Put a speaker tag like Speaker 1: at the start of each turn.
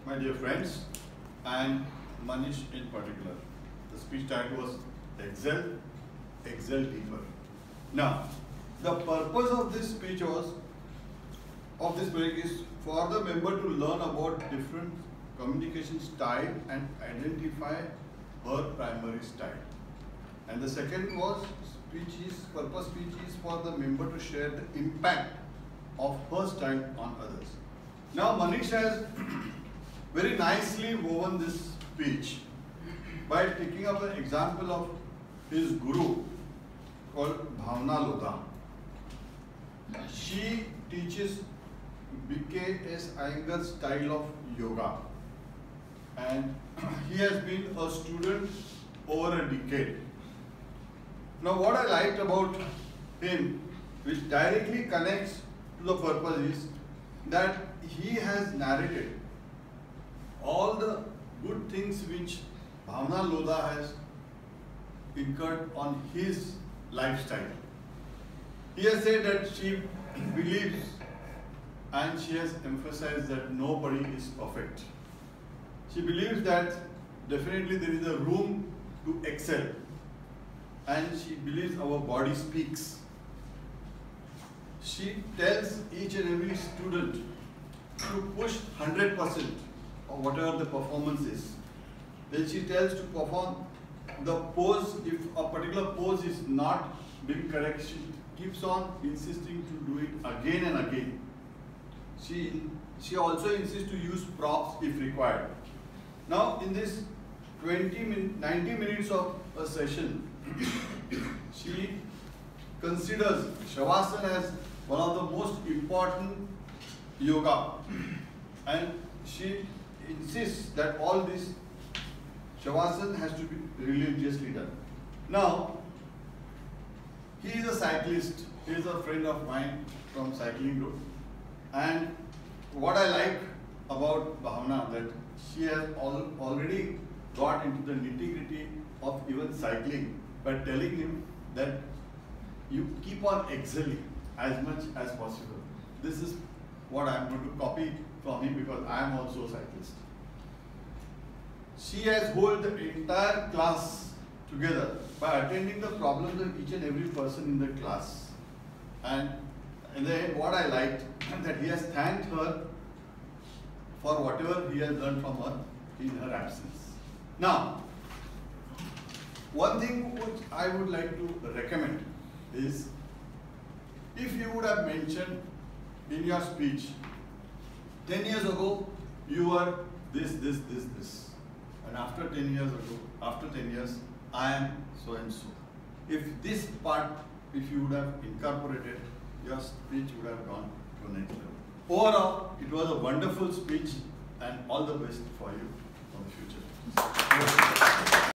Speaker 1: my dear friends, and Manish in particular. The speech title was Excel, Excel Deeper. Now, the purpose of this speech of this break is for the member to learn about different communication style and identify her primary style. And the second was purpose speech is for the member to share the impact of her style on others. Now Manish has very nicely woven this speech by taking up an example of his guru called Bhavna Lodha. She teaches BKS Iyengar style of yoga, and he has been a student over a decade. Now what I liked about him, which directly connects to the purpose, is that he has narrated all the good things which Bhavna Lodha has incurred on his lifestyle. He has said that she believes and she has emphasized that nobody is perfect. She believes that definitely there is a room to excel, and she believes our body speaks. She tells each and every student to push 100% of whatever the performance is. Then she tells to perform the pose. If a particular pose is not being correct, she keeps on insisting to do it again and again. She also insists to use props if required. Now in this 90 minutes of a session, she considers Shavasana as one of the most important yoga, and she insists that all this Shavasana has to be religiously done. Now, he is a cyclist. He is a friend of mine from cycling group, and what I like about Bhavna, that she has already got into the nitty-gritty of even cycling by telling him that you keep on excelling as much as possible. This is what I am going to copy from him, because I am also a cyclist. She has held the entire class together by attending the problems of each and every person in the class. And in the end, what I liked, that he has thanked her for whatever he has learned from her in her absence. Now, one thing which I would like to recommend is, if you would have mentioned in your speech, 10 years ago you were this, and after 10 years ago, after 10 years, I am so and so. If this part, if you would have incorporated, your speech would have gone to the next level. Overall, it was a wonderful speech, and all the best for you for the future.